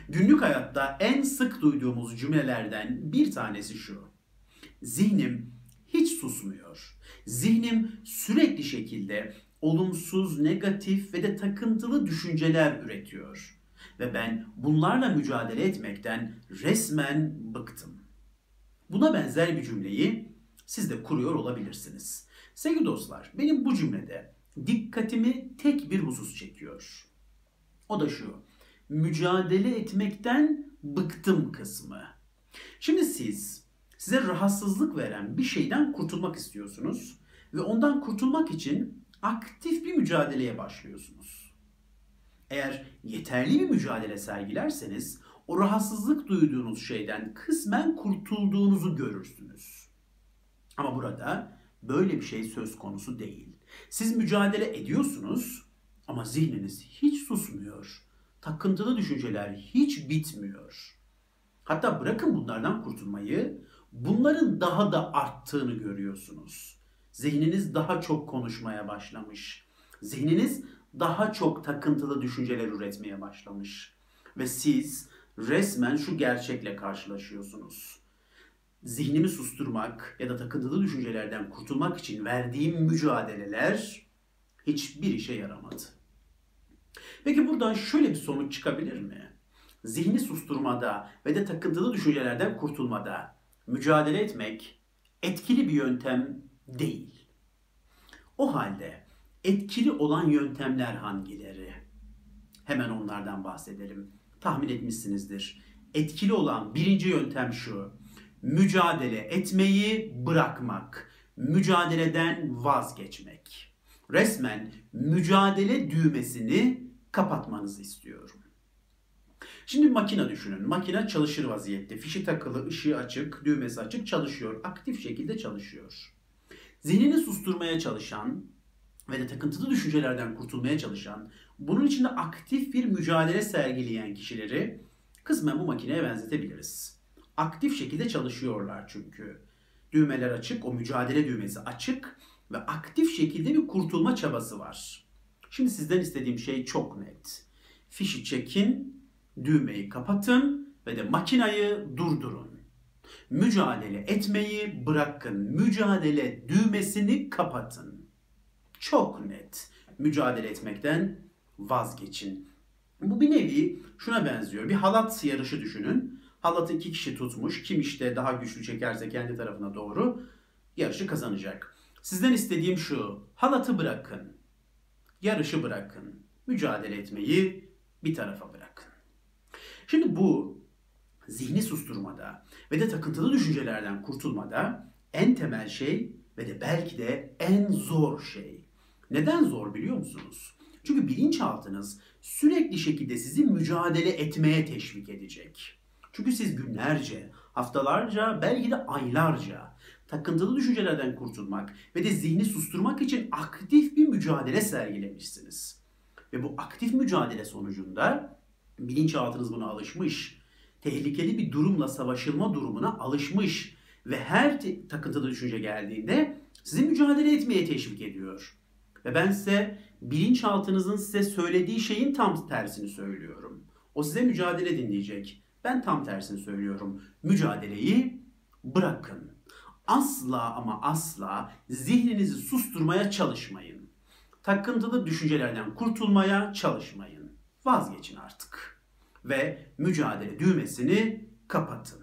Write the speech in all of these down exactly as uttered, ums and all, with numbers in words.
Günlük hayatta en sık duyduğumuz cümlelerden bir tanesi şu: zihnim hiç susmuyor. Zihnim sürekli şekilde olumsuz, negatif ve de takıntılı düşünceler üretiyor. Ve ben bunlarla mücadele etmekten resmen bıktım. Buna benzer bir cümleyi siz de kuruyor olabilirsiniz. Sevgili dostlar, benim bu cümlede dikkatimi tek bir husus çekiyor. O da şu: mücadele etmekten bıktım kısmı. Şimdi siz size rahatsızlık veren bir şeyden kurtulmak istiyorsunuz ve ondan kurtulmak için aktif bir mücadeleye başlıyorsunuz. Eğer yeterli bir mücadele sergilerseniz o rahatsızlık duyduğunuz şeyden kısmen kurtulduğunuzu görürsünüz. Ama burada böyle bir şey söz konusu değil. Siz mücadele ediyorsunuz ama zihniniz hiç susmuyor. Takıntılı düşünceler hiç bitmiyor. Hatta bırakın bunlardan kurtulmayı, bunların daha da arttığını görüyorsunuz. Zihniniz daha çok konuşmaya başlamış. Zihniniz daha çok takıntılı düşünceler üretmeye başlamış. Ve siz resmen şu gerçekle karşılaşıyorsunuz: zihnimi susturmak ya da takıntılı düşüncelerden kurtulmak için verdiğim mücadeleler hiçbir işe yaramadı. Peki buradan şöyle bir sonuç çıkabilir mi? Zihni susturmada ve de takıntılı düşüncelerden kurtulmada mücadele etmek etkili bir yöntem değil. O halde etkili olan yöntemler hangileri? Hemen onlardan bahsedelim. Tahmin etmişsinizdir. Etkili olan birinci yöntem şu: mücadele etmeyi bırakmak, mücadeleden vazgeçmek. Resmen mücadele düğmesini kapatmanızı istiyorum. Şimdi makine düşünün. Makine çalışır vaziyette. Fişi takılı, ışığı açık, düğmesi açık, çalışıyor. Aktif şekilde çalışıyor. Zihnini susturmaya çalışan ve de takıntılı düşüncelerden kurtulmaya çalışan, bunun için de aktif bir mücadele sergileyen kişileri kısmen bu makineye benzetebiliriz. Aktif şekilde çalışıyorlar çünkü. Düğmeler açık, o mücadele düğmesi açık ve aktif şekilde bir kurtulma çabası var. Şimdi sizden istediğim şey çok net: fişi çekin, düğmeyi kapatın ve de makinayı durdurun. Mücadele etmeyi bırakın. Mücadele düğmesini kapatın. Çok net. Mücadele etmekten vazgeçin. Bu bir nevi şuna benziyor: bir halat yarışı düşünün. Halatı iki kişi tutmuş. Kim işte daha güçlü çekerse kendi tarafına doğru yarışı kazanacak. Sizden istediğim şu: halatı bırakın. Yarışı bırakın. Mücadele etmeyi bir tarafa bırakın. Şimdi bu zihni susturmada ve de takıntılı düşüncelerden kurtulmada en temel şey ve de belki de en zor şey. Neden zor biliyor musunuz? Çünkü bilinçaltınız sürekli şekilde sizi mücadele etmeye teşvik edecek. Çünkü siz günlerce, haftalarca, belki de aylarca takıntılı düşüncelerden kurtulmak ve de zihni susturmak için aktif bir mücadele sergilemişsiniz. Ve bu aktif mücadele sonucunda bilinçaltınız buna alışmış. Tehlikeli bir durumla savaşılma durumuna alışmış. Ve her takıntılı düşünce geldiğinde sizi mücadele etmeye teşvik ediyor. Ve ben size bilinçaltınızın size söylediği şeyin tam tersini söylüyorum. O size mücadele edin diyecek. Ben tam tersini söylüyorum: mücadeleyi bırakın. Asla ama asla zihninizi susturmaya çalışmayın. Takıntılı düşüncelerden kurtulmaya çalışmayın. Vazgeçin artık. Ve mücadele düğmesini kapatın.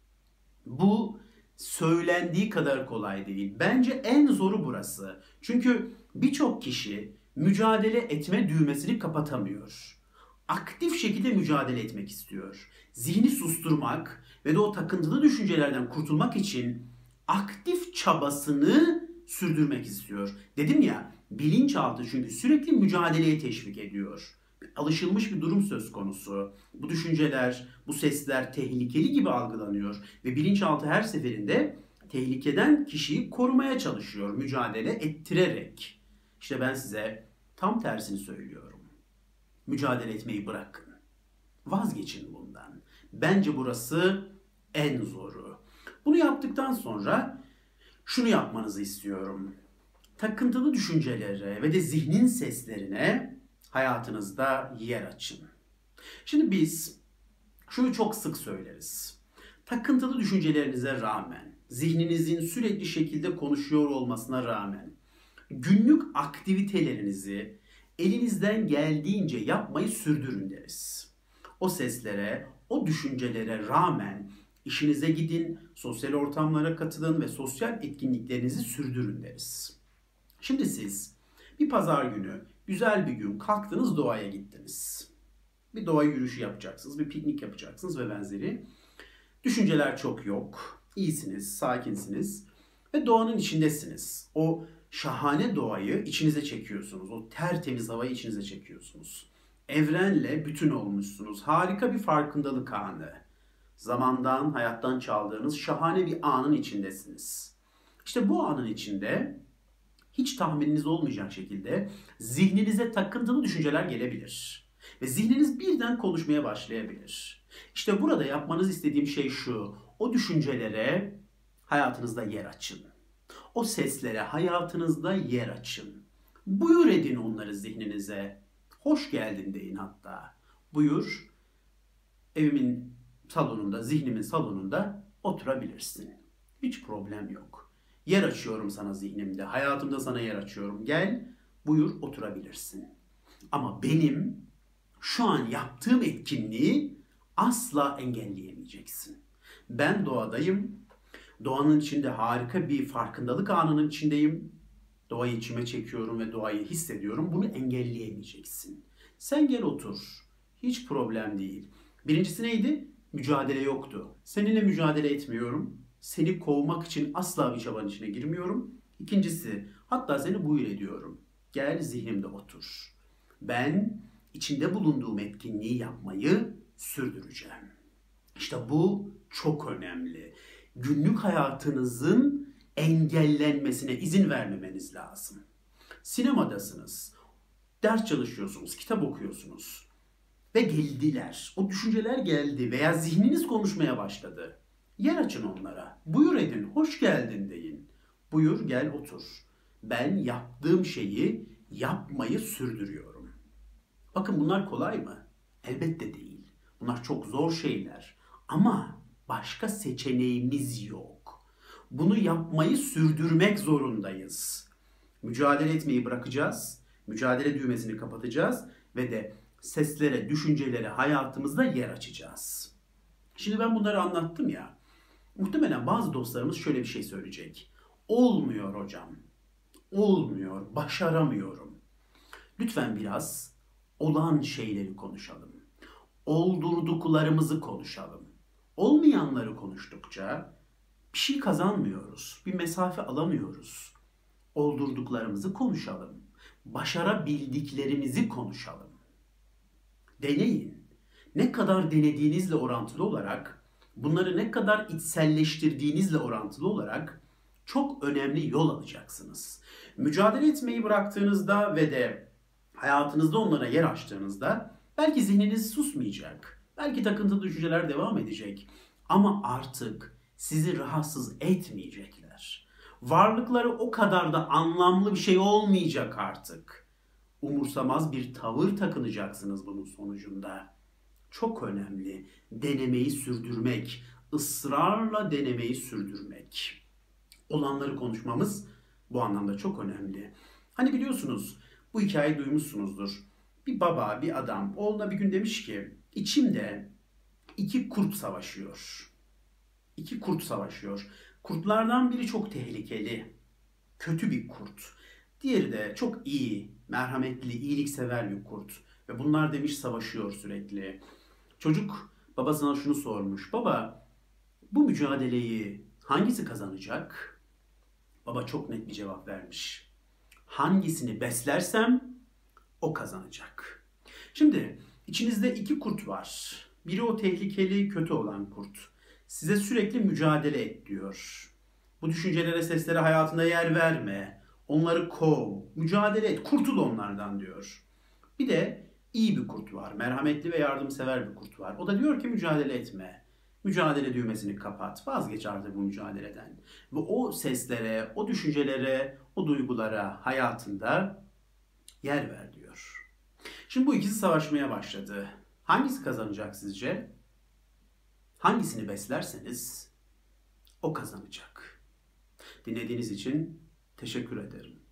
Bu söylendiği kadar kolay değil. Bence en zoru burası. Çünkü birçok kişi mücadele etme düğmesini kapatamıyor. Aktif şekilde mücadele etmek istiyor. Zihni susturmak ve de o takıntılı düşüncelerden kurtulmak için aktif çabasını sürdürmek istiyor. Dedim ya, bilinçaltı çünkü sürekli mücadeleye teşvik ediyor. Alışılmış bir durum söz konusu. Bu düşünceler, bu sesler tehlikeli gibi algılanıyor ve bilinçaltı her seferinde tehlikeden kişiyi korumaya çalışıyor, mücadele ettirerek. İşte ben size tam tersini söylüyorum: mücadele etmeyi bırakın. Vazgeçin bundan. Bence burası en zoru. Bunu yaptıktan sonra şunu yapmanızı istiyorum: takıntılı düşüncelere ve de zihnin seslerine hayatınızda yer açın. Şimdi biz Şunu çok sık söyleriz. Takıntılı düşüncelerinize rağmen, zihninizin sürekli şekilde konuşuyor olmasına rağmen, günlük aktivitelerinizi elinizden geldiğince yapmayı sürdürün deriz. O seslere, o düşüncelere rağmen işinize gidin, sosyal ortamlara katılın ve sosyal etkinliklerinizi sürdürün deriz. Şimdi siz bir pazar günü, güzel bir gün kalktınız, doğaya gittiniz. Bir doğa yürüyüşü yapacaksınız, bir piknik yapacaksınız ve benzeri. Düşünceler çok yok, iyisiniz, sakinsiniz ve doğanın içindesiniz. O şahane doğayı içinize çekiyorsunuz, o tertemiz havayı içinize çekiyorsunuz. Evrenle bütün olmuşsunuz, harika bir farkındalık anı. Zamandan, hayattan çaldığınız şahane bir anın içindesiniz. İşte bu anın içinde hiç tahmininiz olmayacak şekilde zihninize takıntılı düşünceler gelebilir. Ve zihniniz birden konuşmaya başlayabilir. İşte burada yapmanız istediğim şey şu: o düşüncelere hayatınızda yer açın. O seslere hayatınızda yer açın. Buyur edin onları zihninize. Hoş geldin deyin hatta. Buyur, evimin salonunda, zihnimin salonunda oturabilirsin. Hiç problem yok. Yer açıyorum sana zihnimde, hayatımda sana yer açıyorum. Gel, buyur oturabilirsin. Ama benim şu an yaptığım etkinliği asla engelleyemeyeceksin. Ben doğadayım. Doğanın içinde harika bir farkındalık anının içindeyim. Doğayı içime çekiyorum ve doğayı hissediyorum. Bunu engelleyemeyeceksin. Sen gel otur. Hiç problem değil. Birincisi neydi? Mücadele yoktu. Seninle mücadele etmiyorum. Seni kovmak için asla bir çabanın içine girmiyorum. İkincisi, hatta seni buyur ediyorum. Gel zihnimde otur. Ben içinde bulunduğum etkinliği yapmayı sürdüreceğim. İşte bu çok önemli. Günlük hayatınızın engellenmesine izin vermemeniz lazım. Sinemadasınız, ders çalışıyorsunuz, kitap okuyorsunuz ve geldiler. O düşünceler geldi veya zihniniz konuşmaya başladı. Yer açın onlara. Buyur edin, hoş geldin deyin. Buyur gel otur. Ben yaptığım şeyi yapmayı sürdürüyorum. Bakın bunlar kolay mı? Elbette değil. Bunlar çok zor şeyler. Ama başka seçeneğimiz yok. Bunu yapmayı sürdürmek zorundayız. Mücadele etmeyi bırakacağız. Mücadele düğmesini kapatacağız ve de seslere, düşüncelere hayatımızda yer açacağız. Şimdi ben bunları anlattım ya. Muhtemelen bazı dostlarımız şöyle bir şey söyleyecek. Olmuyor hocam. Olmuyor, başaramıyorum. Lütfen biraz olan şeyleri konuşalım. Oldurduklarımızı konuşalım. Olmayanları konuştukça bir şey kazanmıyoruz. Bir mesafe alamıyoruz. Oldurduklarımızı konuşalım. Başarabildiklerimizi konuşalım. Deneyin. Ne kadar denediğinizle orantılı olarak, bunları ne kadar içselleştirdiğinizle orantılı olarak çok önemli yol alacaksınız. Mücadele etmeyi bıraktığınızda ve de hayatınızda onlara yer açtığınızda belki zihniniz susmayacak. Belki takıntılı düşünceler devam edecek. Ama artık sizi rahatsız etmeyecekler. Varlıkları o kadar da anlamlı bir şey olmayacak artık. Umursamaz bir tavır takınacaksınız bunun sonucunda. Çok önemli. Denemeyi sürdürmek, ısrarla denemeyi sürdürmek. Olanları konuşmamız bu anlamda çok önemli. Hani biliyorsunuz, bu hikayeyi duymuşsunuzdur. Bir baba, bir adam oğluna bir gün demiş ki, içimde iki kurt savaşıyor. İki kurt savaşıyor. Kurtlardan biri çok tehlikeli, kötü bir kurt. Diğeri de çok iyi, merhametli, iyiliksever bir kurt. Ve bunlar demiş savaşıyor sürekli. Çocuk babasına şunu sormuş. Baba, bu mücadeleyi hangisi kazanacak? Baba çok net bir cevap vermiş. Hangisini beslersem o kazanacak. Şimdi içinizde iki kurt var. Biri o tehlikeli, kötü olan kurt. Size sürekli mücadele et diyor. Bu düşüncelere, seslere hayatında yer verme. Onları kov, mücadele et, kurtul onlardan diyor. Bir de iyi bir kurt var, merhametli ve yardımsever bir kurt var. O da diyor ki mücadele etme. Mücadele düğmesini kapat, vazgeç artık bu mücadeleden. Ve o seslere, o düşüncelere, o duygulara hayatında yer ver diyor. Şimdi bu ikisi savaşmaya başladı. Hangisi kazanacak sizce? Hangisini beslerseniz o kazanacak. Dinlediğiniz için teşekkür ederim.